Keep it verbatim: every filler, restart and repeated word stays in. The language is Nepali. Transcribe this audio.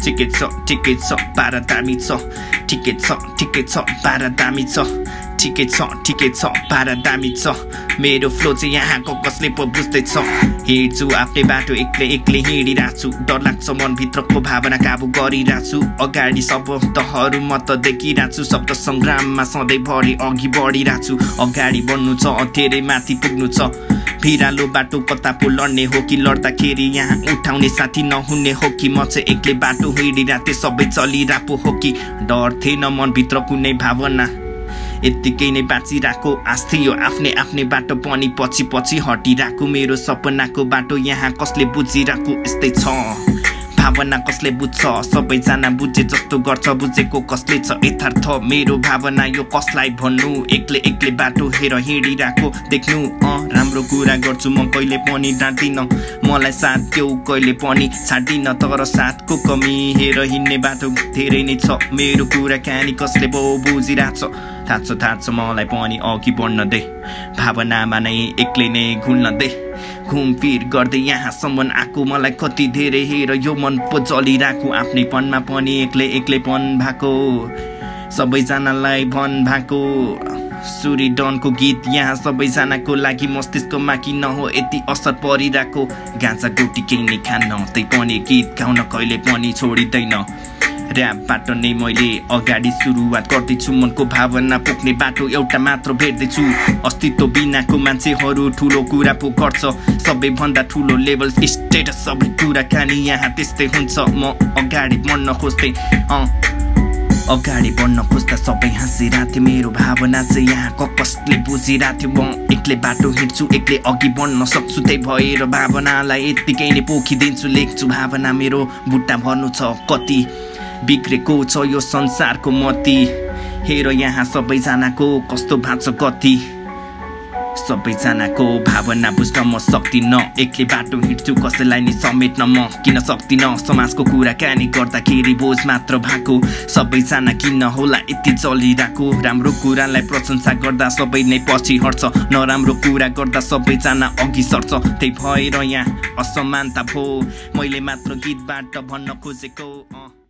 ठिकै छ ठिकै छ पारा दामी छ ठिकै छ ठिकै छ पारा दामी छ ठिकै छ ठिकै छ पारा दामी छ मेरो फ्लो चाहिँ यहाँको कसले पो बुझ्दैछ हिँड्छु आफ्नै बाटो एक्लै एक्लै हिँडिरहेको छु डर लाग्छ मनभित्रको भावना काबु गरिरहेको छु अगाडि शब्दहरू म त देखिरहेको छु शब्द सङ्ग्राममा सधैँभरि अघि बढिरहेको छु अगाडि बढ्नु छ धेरै माथि पुग्नु छ भिरालो बाटो कता पो लड्ने हो कि लड्दाखेरि यहाँ उठाउने साथी नहुने हो कि म चाहिँ एक्लै बाटो हिँडिरहेको थिएँ सबै चलिरहेको हो कि डर थिएन मनभित्र कुनै भावना यत्तिकै नै बाँचिरहेको आश थियो आफ्नै आफ्नै बाटो पनि पछि पछि हटिरहेको मेरो सपनाको बाटो यहाँ कसले बुझिरहेको यस्तै छ भावना कसले बुझ्छ सबैजना बुझे जस्तो गर्छ बुझेको कसले छ यथार्थ मेरो भावना यो कसलाई भन्नु एक्लै एक्लै बाटो हेर हिँडिरहेको देख्नु अँ राम्रो कुरा गर्छु म कहिले पनि डाँट्दिन मलाई साथ देऊ कहिले पनि छाड्दिन तर साथको कमी हेर हिँड्ने बाटो धेरै नै छ मेरो कुरा कहानी कसले पो बुझिरहेछ थाहा छ थाहा छ मलाई पनि अघि बढ्न दे भावनामा नै एक्लै नै घुल्न दे घुमफिर गर्दै यहाँसम्म आएको मलाई कति धेरै हेर यो मन पो जलिरहेको आफ्नैपनमा पनि एक्लै एक्लैपन भएको सबैजनालाई भन भएको सुरी डनको गीत यहाँ सबैजनाको लागि मस्तिष्कमा किन हो यति असर परिरहेको गाँजा गोटी केही नै खान्न तै पनि गीत गाउन कहिले पनि छोडिँदैन ऱ्यापबाट नै मैले अगाडि सुरुवात गर्दैछु मनको भावना पुग्ने बाटो एउटा मात्र भेट्दैछु अस्तित्व बिनाको मान्छेहरू ठुलो कुरा पो गर्छ सबैभन्दा ठुलो लेभल स्टेटस सबै कुरा खानी यहाँ त्यस्तै हुन्छ म अगाडि बढ्न खोज्दै अँ अगाडि बढ्न खोज्दा सबै हाँसिरहेको थियो मेरो भावना चाहिँ यहाँ कसले बुझिरहेको थियो म एक्लै बाटो हिँड्छु एक्लै अघि बढ्न सक्छु त्यही भएर भावनालाई यत्तिकै नै पोखिदिन्छु लेख्छु भावना मेरो बुट्टा भर्नु छ कति बिग्रेको छ यो संसारको मती हेर यहाँ सबैजनाको कस्तो भाँच्छ गति सबैजनाको भावना बुझ्न म सक्दिनँ एक्लै बाटो हिँड्छु कसैलाई नि समेट्न म किन सक्दिनँ समाजको कुरा कहानी गर्दाखेरि बोझ मात्र भएको सबैजना किन होला यति चलिरहेको राम्रो कुरालाई प्रशंसा गर्दा सबै नै पछि हट्छ नराम्रो कुरा गर्दा सबैजना अघि सर्छ त्यही भएर यहाँ असमानता भो मैले मात्र गीतबाट भन्न खोजेको